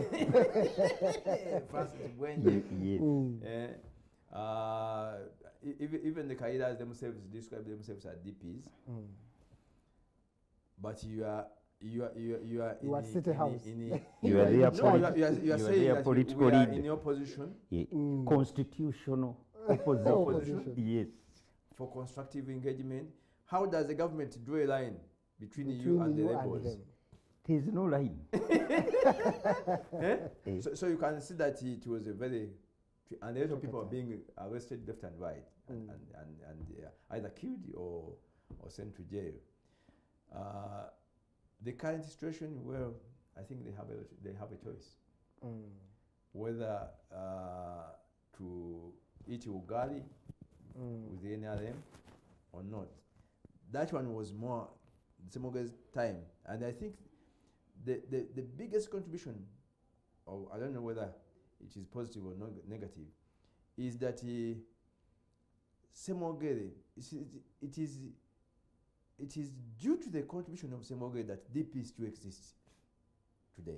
Francis Bwenye. Yes. Mm. Eh, uh, e- even, even the Kaidas themselves describe themselves as D Ps. Mm. But you are you are you are you are You in are the- City in the- House. in the- You are their no, polit- you are, you are, you are you are saying their that political we are leader. in opposition Yeah. Mm. Constitutional opposition. Opposition. Yes. for constructive engagement. How does the government draw a line between, you Between and you the and rebels? them. There is no line. Eh? Eh. So, so you can see that it was a very, tr- and a lot of people are Tricky being arrested left and right, and, Mm. and, and, and they are either killed or, or sent to jail. Uh, the current situation, well, I think they have a, they have a choice Mm. whether uh, to eat ugali Mm. with the N R M or not. That one was more Semogere's time, and I think the, the, the biggest contribution, or I don't know whether it is positive or neg negative, is that uh, Semogere, it, it is it is due to the contribution of Semogere that D P still exists today.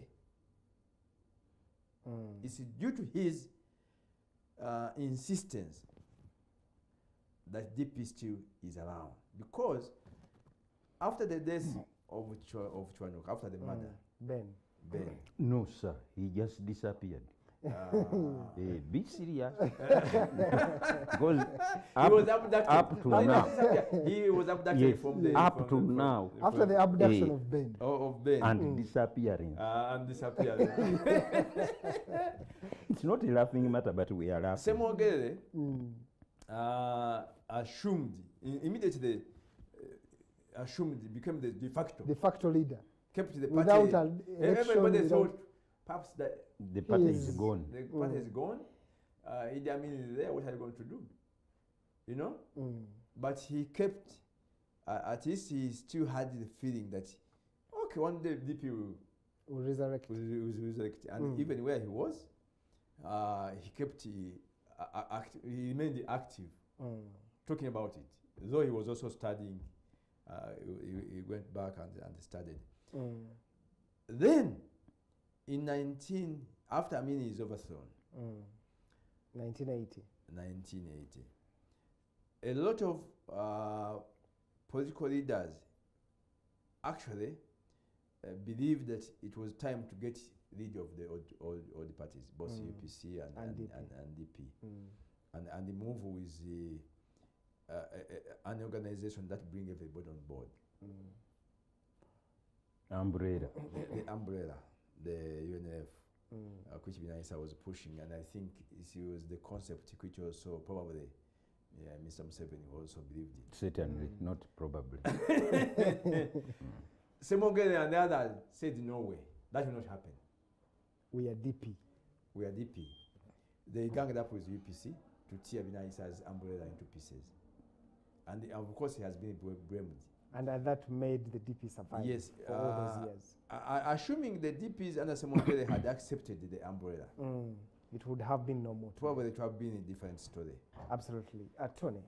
Mm. It's due to his uh, insistence that D P still is around, because after the death of Chwa, of Chwanok, after the murder, Ben. Ben, No, sir. He just disappeared. uh, Eh, be serious. Because he up, was abducted. up to No, he now. didn't disappear. He was abducted Yes, from the up from to the- from- now. After from- the abduction Eh. of Ben. of, of Ben and Mm. disappearing. uh, and disappeared. It's not a laughing matter, but we are laughing. Semogere Mm. uh, assumed i- immediately uh, assumed became the de facto, De facto leader. kept the party. Without an election. Everybody without- thought perhaps that The party Yes. is gone. the party Mm. is gone. Uh, Idi Amin is there. What are you going to do? You know. Mm. But he kept. Uh, at least he still had the feeling that, okay, one day D P will, Will resurrect. will, will resurrect, and Mm. even where he was, uh, he kept. Uh, uh, act he remained active, Mm. talking about it. Though he was also studying, uh, he, he went back and, and studied. Mm. Then, in nineteen, after Amin is overthrown, Mm. nineteen eighty. nineteen eighty, a lot of uh, political leaders actually uh, believed that it was time to get rid of the old, old, old parties, both Mm. U P C and, And and, D P. and, and D P. Mm. And, and the move with the, uh, uh, uh, an organization that bring everybody on board. Mm. Umbrella. the, the umbrella, the U N F, Mm. uh, which Binaisa was pushing, and I think it was the concept which also probably yeah, Mister Museveni also believed in. Certainly, Mm. not probably. Semogere and the others said no way, that will not happen. We are D P. We are D P. They ganged up with U P C to tear Binaisa's umbrella into pieces. And the- of course he has been bra- blamed. And uh, that made the D P survive Yes, for all uh, those years. I, I, assuming the D Ps under Semogere had accepted the umbrella, Mm. It would have been no more. today. probably it would have been a different story. Absolutely. Uh, Tony.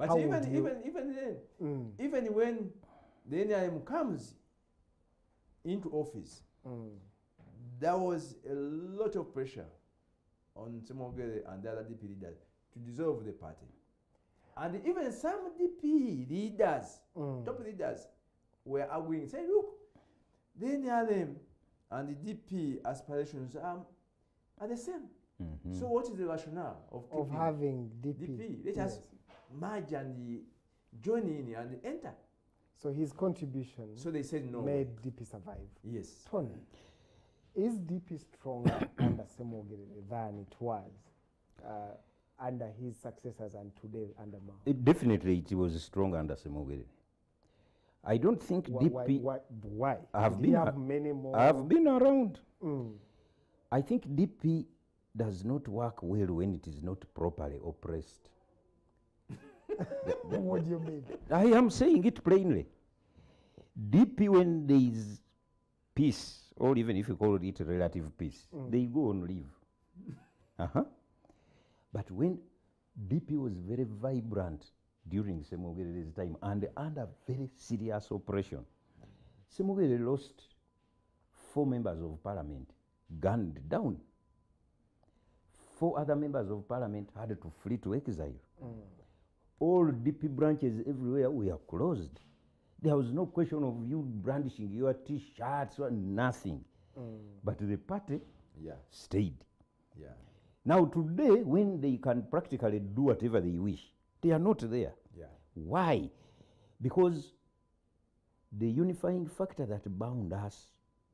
But How even, would you- even, even then, Mm. even when the N R M comes into office, Mm. there was a lot of pressure on Semogere and the other D P leaders to dissolve the party. And even some D P leaders, Mm. top leaders, were arguing, saying, look, the N R M and the D P aspirations are, are the same. Mhm. So what is the rationale of, Of keeping having D P. D P? Let Yes. us merge and uh, join in and enter. So his contribution So they said no. made D P survive. Yes. Tony, is D P stronger under Semogere than it was uh, under his successors and today under Mao? It definitely, it was strong under Semogere. I don't think Why- D why- P. why- why? I've Did he been. have a- many more- I've been around. Mm. I think D P does not work well when it is not properly oppressed. What do you mean? I am saying it plainly. D P, when there is peace, or even if you call it relative peace, Mm. they go on leave. uh-huh. But when D P was very vibrant during Semogere's time and under very serious oppression, Semogere lost four members of parliament, gunned down. Four other members of parliament had to flee to exile. Mm. All D P branches everywhere were closed. There was no question of you brandishing your T-shirts or nothing. Mm. But the party Yeah. stayed. Yeah. Now today, when they can practically do whatever they wish, they are not there. Yeah. Why? Because the unifying factor that bound us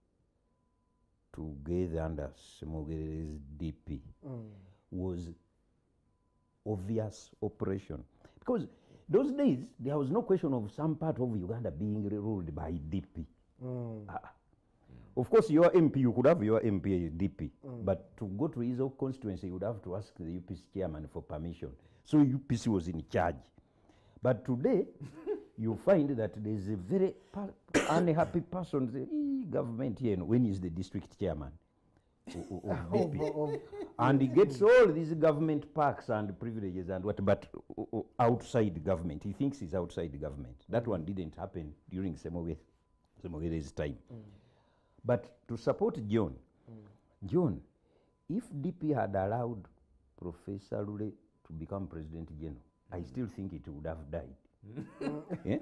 together under Semogere's D P Mm. was obvious oppression. Because those days, there was no question of some part of Uganda being ruled by D P. Mm. Ah. Of course, your M P, you could have your M P as D P, Mm. but to go to his own constituency, you would have to ask the U P C chairman for permission. So U P C was in charge. But today, you find that there is a very pa- unhappy person, say, "Eh, government here, when is the district chairman o- o- of D P?" Of- of- And he gets all these government perks and privileges and what, but o- o- outside government. He thinks he's outside government. That one didn't happen during Semogere, Semogere's time. Mm. But to support John, John, if D P had allowed Professor Lule to become President General, I still think it would have died. Eh?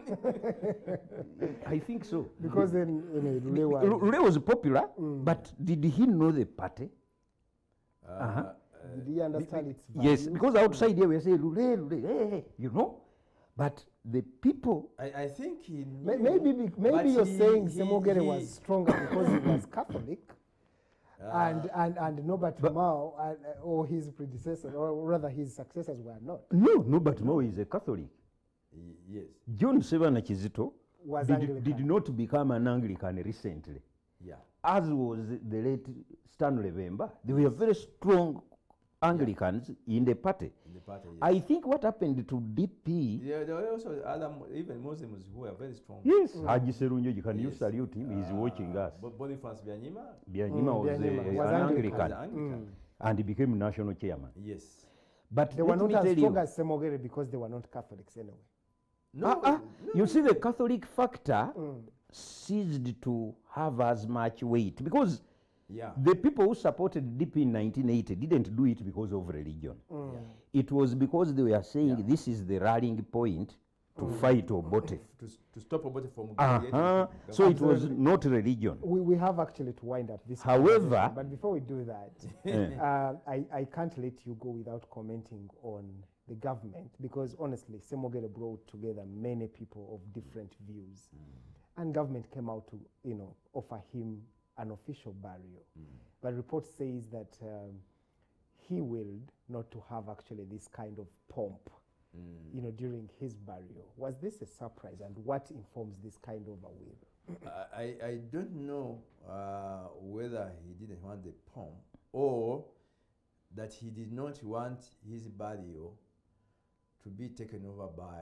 I think so. Because then, you know, Lule was- Lule Lule was popular, Mm. but did he know the party? Uh, Uh-huh. Did he understand its Yes, value? because outside here we say Lule, Lule, hey, hey, you know. But the people. I, I think he knew, May- Maybe, be- but maybe you're he- saying he- Semogere he- was stronger because he was Catholic, Ah. and, and, and Norbert Mao and, uh, or his predecessors, or rather his successors were not. No, no, but Mao is a Catholic. Y- yes. John Sevana Kizito Was did, Anglican. did not become an Anglican recently. Yeah. As was the late Stanley Bemba. They were very strong Anglicans in the party. In the party, yes. I think what happened to D P. Yeah, there were also other, mo- even Muslims who were very strong. Yes, Haji Serunjoji, can you Yes. salute him? He's Ah, watching us. Bo- Boniface Byanyima. Byanyima Mm, was, Byanyima a, was an Anglican. Anglican, Was Anglican. Mm. and he became national chairman. Yes. But They were let not me as tell strong you, as Semogere because they were not Catholics anyway. No, Ah, ah, no. you see, the Catholic factor Mm. ceased to have as much weight because Yeah. the people who supported D P in nineteen eighty didn't do it because of religion. Mm. It was because they were saying Yeah. this is the rallying point to fight Obote. To, s- to stop Obote from Uh-huh. creating So it was Absolutely. not religion. We, we have actually to wind up this However- conversation, but before we do that, Eh. uh, I, I can't let you go without commenting on the government because honestly, Semogere brought together many people of different views, and government came out to you know offer him an official burial. But report says that um, he willed not to have actually this kind of pomp, you know, during his burial. Was this a surprise, and what informs this kind of a will? I, I- I don't know uh, whether he didn't want the pomp or that he did not want his burial to be taken over by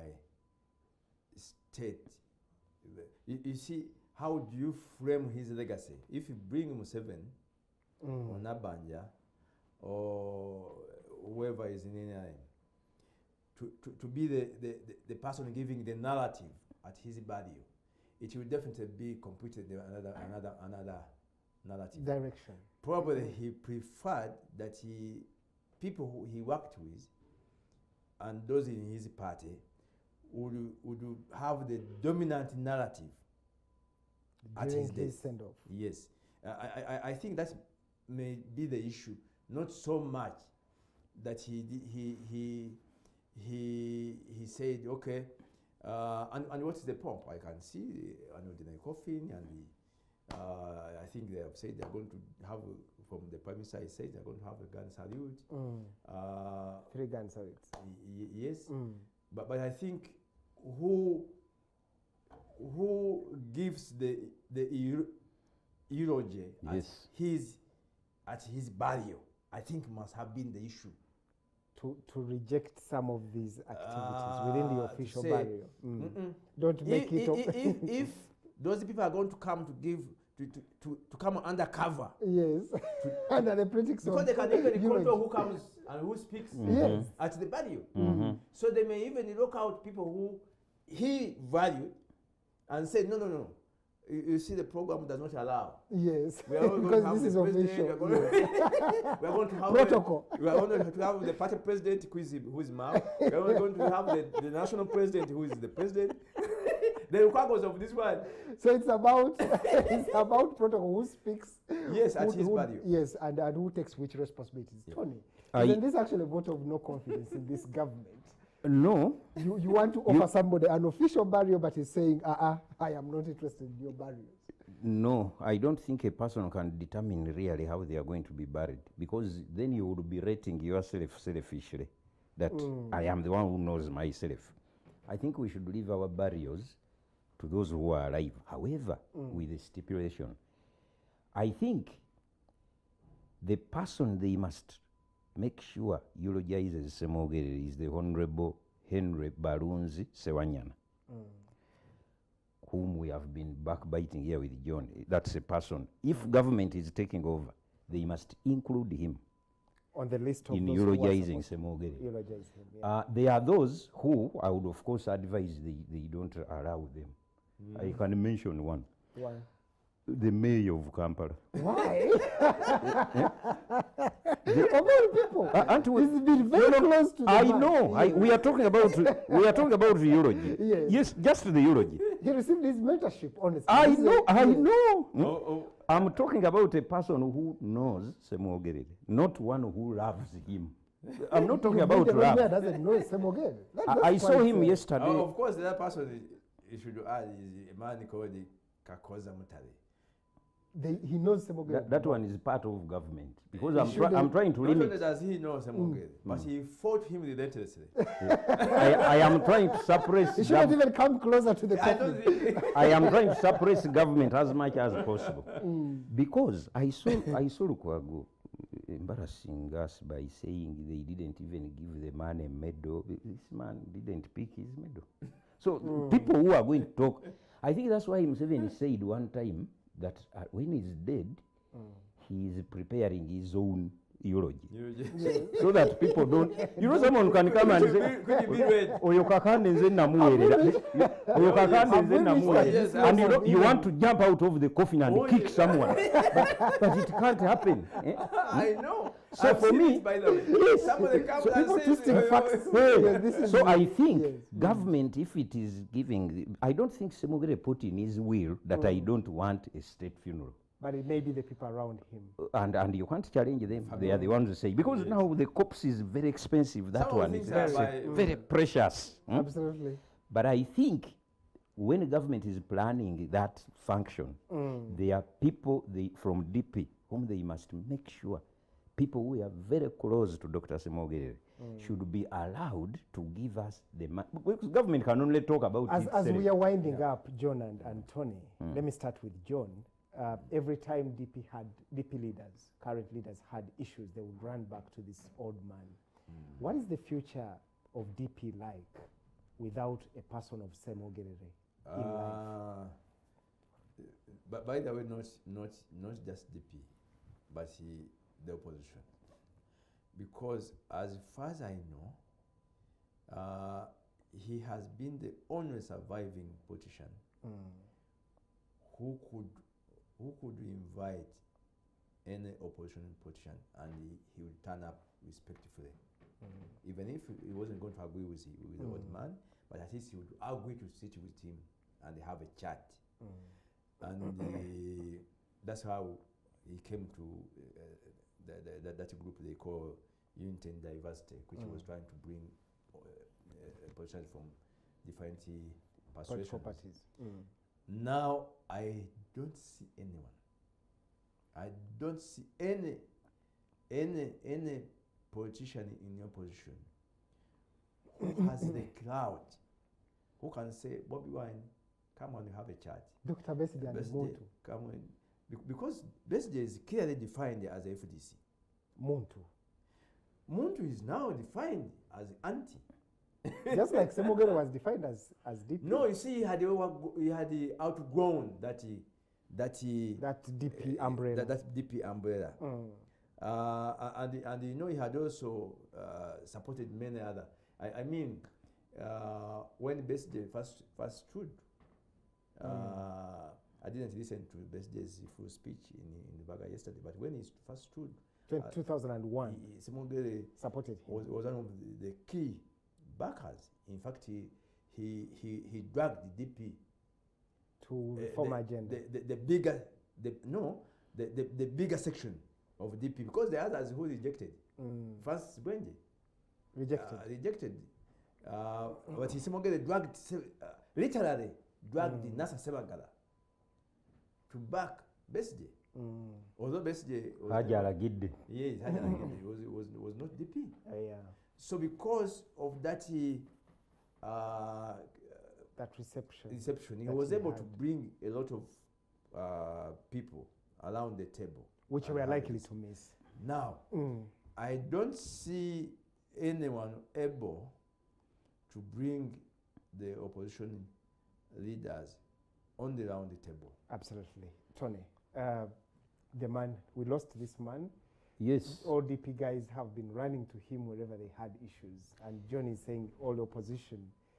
state. You, you see, how do you frame his legacy? If you bring Museveni Mm. or Nabanja or whoever is in N R M, to, to, to be the, the, the, the person giving the narrative at his burial, it will definitely be completed another another another narrative direction. Probably he preferred that he people who he worked with and those in his party would would have the dominant narrative at During his death. his send-off. Yes, uh, I, I I think that may be the issue. Not so much that he di- he he he he said okay, uh, and and what's the pomp? I can see an ordinary coffin, and the, uh, I think they have said they're going to have a, from the prime minister. He said they're going to have a gun salute. Mm. Uh, Three gun salutes. y- yes, Mm. but but I think who who gives the the euro- eulogy at Yes. his at his burial, I think must have been the issue. To, to reject some of these activities within the Uh, to official say, burial. Mm. "Mm-mm, Don't make i- it i- up. i- if, if those people are going to come to give to, to, to, to come undercover, Yes, under the politics because of they can even eulogy. control who comes and who speaks Yes. at the burial. Mhm. So they may even look out people who he valued and say, no, no, no. You, you see, the program does not allow. Yes, We are all going to because have this the is president, official. We are going, yes. we are going to have Protocol. The, we are going to have the party president who is who is Mao. We are going to have the, the national president who is the president. The requirements of this one. So it's about it's about protocol. Who speaks? Yes, at who, his who, burial. Yes, and, and who takes which responsibilities? Yeah. Tony, I- isn't this actually a vote of no confidence in this government? No, You, you want to offer somebody an official burial, but he's saying, uh-uh, I am not interested in your burial. no, I don't think a person can determine really how they are going to be buried, because then you would be rating yourself selfishly, that I am the one who knows myself. I think we should leave our burials to those who are alive. However, with a stipulation, I think the person they must make sure eulogizes Semogere is the Honorable Henry Barunzi Sewanyana, whom we have been backbiting here with John. That's a person. If government is taking over, they must include him On the list of in those who are eulogizing supposed to Semogere. eulogize him. Yeah. Uh, there are those who I would of course advise they, they don't allow them. I can mention one. Why? The mayor of Kampala. Why? Of all people, Uh, aren't we- he's been very close to the I man. know. I, we are talking about we are talking about the eulogy. Yes. Yes, just the eulogy. He received his mentorship, honestly. I This is know. a- I yes. know. Hmm? Oh, oh. I'm talking about a person who knows Semogere, not one who loves him. I'm not talking You about mean the love. mayor doesn't know Semogere? That- I, that's I saw quite, him uh, yesterday. Oh, of course, the other person is- you should add is a man called Kakoza Mutale. They, he knows Semogere. That, that one is part of government, because He I'm, try, shouldn't- I'm trying to Not only limit. does he know Semogere, but he fought him relentlessly. I, I am trying to suppress. He shouldn't gov- even come closer to the I don't coffin. think. I am trying to suppress government as much as possible, Mm. because I saw I saw Lukwago embarrassing us by saying they didn't even give the man a medal. This man didn't pick his medal. So people who are going to talk, I think that's why Museveni said one time that uh, when he's dead, he is preparing his own eulogy, so that people don't. You know, someone can come and say, Could you be read? oyo kakande nze namuweerera oyo kakande nze namuweerera Yes, and you, yes. don't- you want to jump out of the coffin and Oh, kick yes. someone, but, but it can't happen. eh? I know. So I've for seen me- it, by the way. Yes. Somebody comes So and people says, twisting uh, facts. Hey, Yes, this is so the- I think yes. government, if it is giving, I don't think Semogere put in his will that I don't want a state funeral. But it may be the people around him. And and you can't challenge them. They are the ones who say, because Yes. now the corpse is very expensive. That Some of the one is things are very, by- very precious. hmm? Absolutely. But I think when the government is planning that function, there are people they, from D P whom they must make sure people who are very close to Doctor Semogere should be allowed to give us the money. Because government can only talk about As, it. as we self. are winding up, John and, and Tony, let me start with John. Uh, every time D P had D P leaders, current leaders had issues, they would run back to this old man. What is the future of D P like without a person of Semogere in life? Uh, but by the way, not not not just D P, but he, the opposition. Because as far as I know, Uh, he has been the only surviving politician Mm. who could who could invite any opposition politician and he, he would turn up respectfully. Mm. Even if he wasn't going to agree with, with the Mm. old man, but at least he would agree to sit with him and have a chat. Mm. And uh, that's how he came to uh, the, the, the, that group they call Unity and Diversity, which mm. was trying to bring uh, uh, politicians from different uh, persuasions. Parties. Mm. Now I don't see anyone. I don't see any any any politician in your position who has the clout, who can say, Bobby Wine, come on, have a chat. Doctor Besigye and Muntu. Come on. Be because Besigye is clearly defined as a F D C. Muntu. Muntu is now defined as anti. Just like Semogere was defined as, as D P. No, you see, he had, he had outgrown that he, that he, that D P uh, umbrella. That, that D P umbrella. Mm. Uh, and, and you know, he had also uh, supported many other. I, I mean, uh, when Besigye first, first stood, uh, mm. I didn't listen to Besigye's full speech in, in the Baga yesterday, but when he first stood, two thousand one, Semogere supported him. Was, was one of the, the key backers. In fact, he he he, he dragged the D P to reform uh, the, agenda. The, the, the bigger, the no, the, the, the bigger section of D P, because the others who rejected, mm. Francis Bwenge rejected, uh, rejected. Uh, but he Semogere dragged, uh, literally dragged mm. Nasa Sebagala to back Besigye. Mm. Although Besigye was Hajalagidde. Yes, Hajalagidde was, was, was not D P. Uh, yeah. So because of that uh, that reception, reception he that was he able had. to bring a lot of uh, people around the table. Which we are likely to miss. Now, mm. I don't see anyone able to bring the opposition leaders on the round the table. Absolutely. Tony, uh, the man, we lost this man. Yes. All D P guys have been running to him wherever they had issues. And John is saying, all opposition,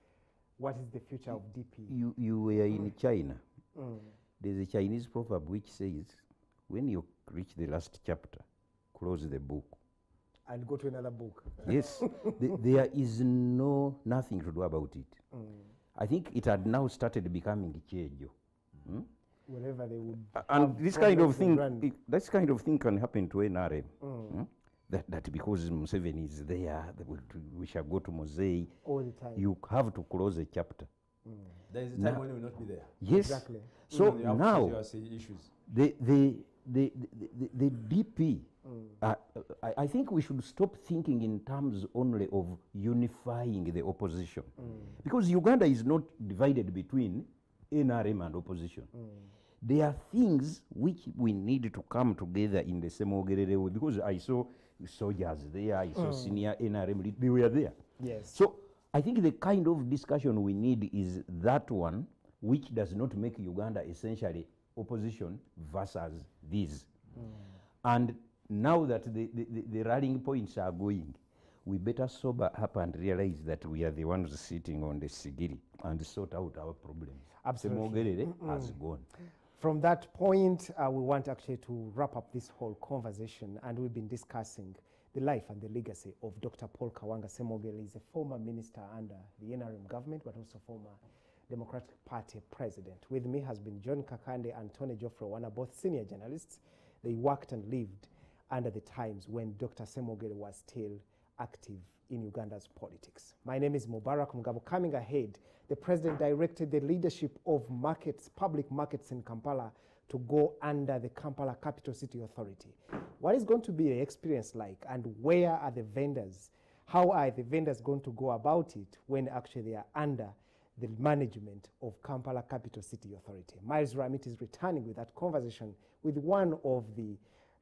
what is the future of D P? You, you were in China. Mm. There's a Chinese proverb which says, when you reach the last chapter, close the book. And go to another book. Yes. the, there is no, nothing to do about it. Mm. I think it had now started becoming Chejo. Mm? Wherever they would. Uh, and this kind of thing, it, this kind of thing can happen to N R M. Mm. Mm? That, that because Museveni is there, we, we shall go to Mosei. All the time. You have to close a chapter. Mm. There is a time now, when you will not be there. Yes. Exactly. So mm. now, issues. the, the, the, the, the, the D P, mm. uh, I, I think we should stop thinking in terms only of unifying the opposition. Mm. Because Uganda is not divided between N R M and opposition. Mm. There are things which we need to come together in the Semogere way, because I saw soldiers there, I saw mm. senior N R M, they were there. Yes. So I think the kind of discussion we need is that one which does not make Uganda essentially opposition versus these. Mm. And now that the, the, the rallying points are going, we better sober up and realize that we are the ones sitting on the sigiri and sort out our problems. Absolutely. Mm-hmm. has gone. From that point, uh, we want actually to wrap up this whole conversation, and we've been discussing the life and the legacy of Doctor Paul Kawanga Semogere. He's a former minister under the N R M government, but also former Democratic Party president. With me has been John Kakande and Tony Geoffrey Wana, both senior journalists. They worked and lived under the times when Doctor Semogere was still active in Uganda's politics. My name is Mubarak Mugabo. Coming ahead, the president directed the leadership of markets, public markets in Kampala to go under the Kampala Capital City Authority. What is going to be the experience like, and where are the vendors? How are the vendors going to go about it when actually they are under the management of Kampala Capital City Authority? Miles Ramit is returning with that conversation with one of the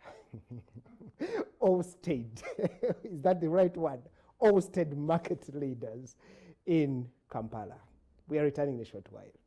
Allsted, is that the right one? Allsted market leaders in Kampala. We are returning in a short while.